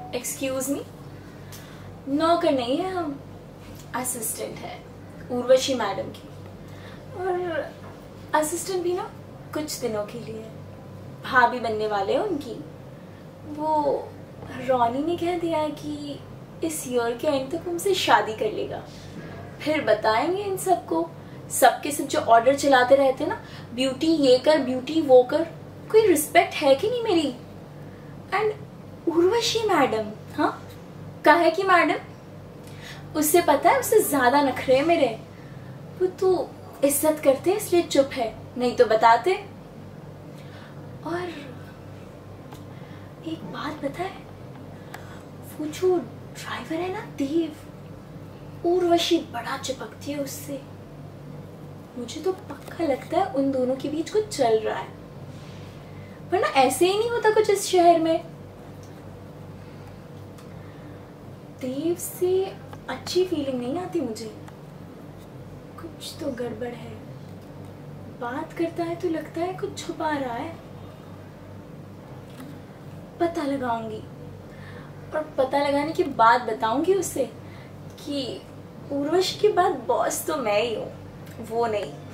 Excuse me, नौकर नहीं है हम, असिस्टेंट है उर्वशी मैडम की। और असिस्टेंट भी ना कुछ दिनों के लिए, भाभी बनने वाले हैं उनकी। वो रॉनी ने कह दिया है कि इस ईयर के एंड तक उनसे शादी कर लेगा, फिर बताएंगे इन सबको। सबके सब जो ऑर्डर चलाते रहते ना, ब्यूटी ये कर ब्यूटी वो कर, कोई रिस्पेक्ट है कि नहीं मेरी। एंड उर्वशी मैडम, हाँ काहे की मैडम, उससे पता है उससे ज्यादा नखरे मेरे। वो तो इज्जत करते इसलिए चुप है, नहीं तो बताते। और एक बात पता है, वो जो ड्राइवर है ना देव, उर्वशी बड़ा चिपकती है उससे। मुझे तो पक्का लगता है उन दोनों के बीच कुछ चल रहा है, वरना ऐसे ही नहीं होता कुछ इस शहर में। देव से अच्छी फीलिंग नहीं आती मुझे, कुछ तो गड़बड़ है। बात करता है तो लगता है कुछ छुपा रहा है। पता लगाऊंगी, और पता लगाने के बाद बताऊंगी उसे कि उर्वशी के बाद बॉस तो मैं ही हूँ, वो नहीं।